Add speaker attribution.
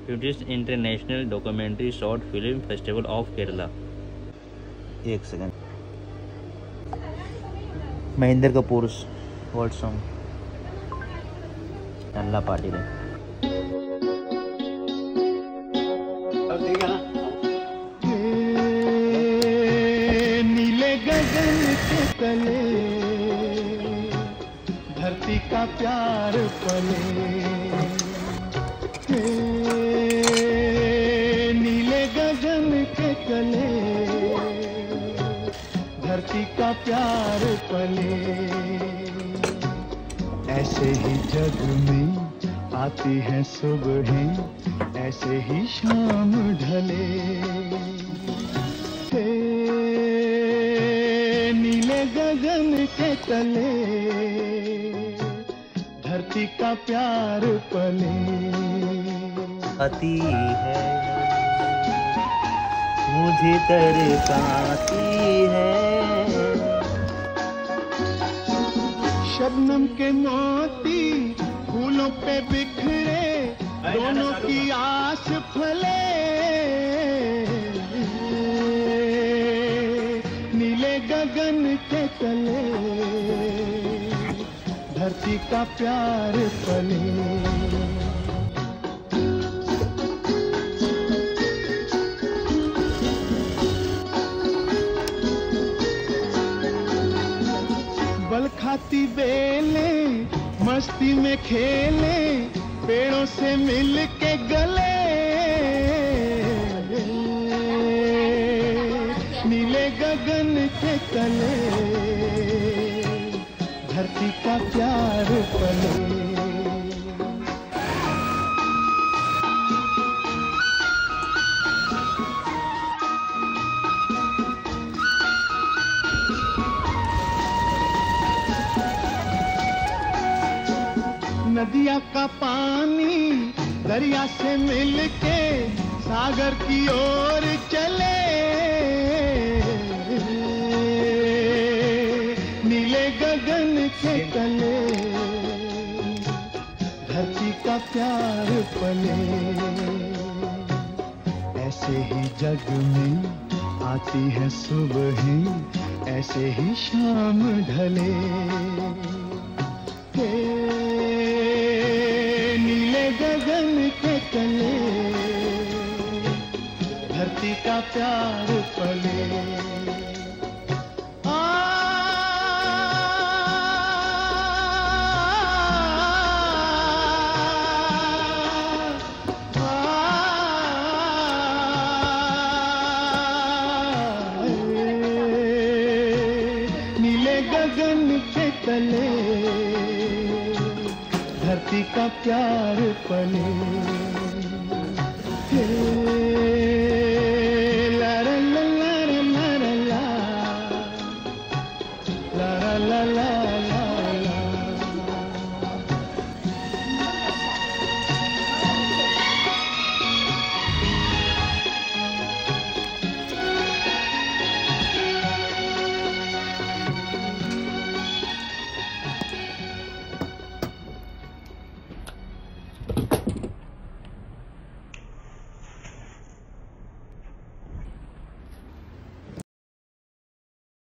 Speaker 1: 50th international documentary short film festival of Kerala. एक second, Mahendra Kapoor world song अल्लाह party ने
Speaker 2: नीले गगन के तले धरती का प्यार पले, नीले गगन के तले धरती का प्यार पले। ऐसे ही जग में आती है सुबहें, ऐसे ही शाम ढले। नीले गगन के तले धरती का प्यार पले।
Speaker 1: आती है मुझे तरसाती है,
Speaker 2: शबनम के मोती फूलों पे बिखरे, दोनों की आस फले। नीले गगन के तले धरती का प्यार पले। बल खाती बेले मस्ती में खेले, पेड़ों से मिल के गले। नीले गगन के तले धरती का प्यार पले। नदिया का पानी दरिया से मिलके सागर की ओर चले। नीले गगन के तले धरती का प्यार पले। ऐसे ही जग में आती है सुबहें, ऐसे ही शाम ढले। नीले गगन के तले धरती का प्यार पले। नीले गगन के तले धरती का प्यार पले।